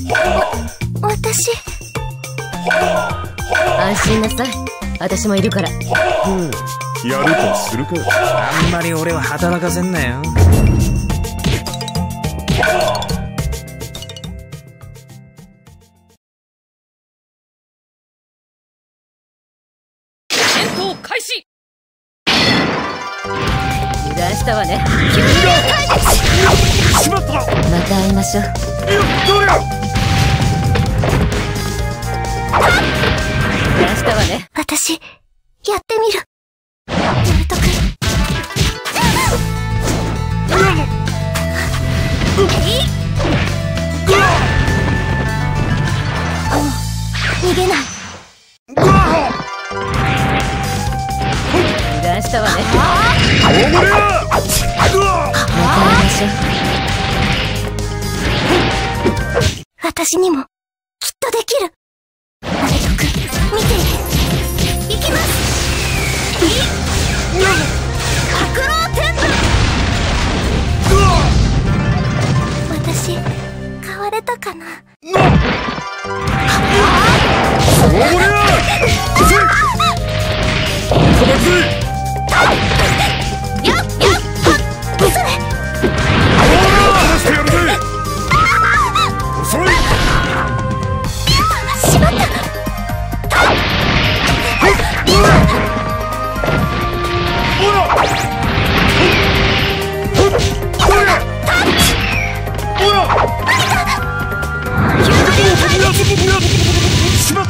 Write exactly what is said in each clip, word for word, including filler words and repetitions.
私。 安心なさい、私もいるから。 うん、やるとするか。 あんまり俺は働かせんなよ。 戦闘開始。 油断したわね。 しまった。 また会いましょう。 どれ。 油断したわね。 私、やってみる。ナルト君。逃げない。 油断したわね。 大盛りだ。 また会いましょう。 私にも、きっとできる。ナルト君、見ていて。行きます。白狼天部。私、変われたかな。 大盛りだ。飛ばずい。 やっやっはっそれ。 してやるぜ。遅い。 しまった。 ほら。ほら。しまった。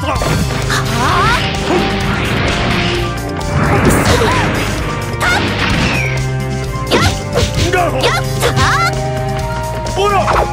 ほら。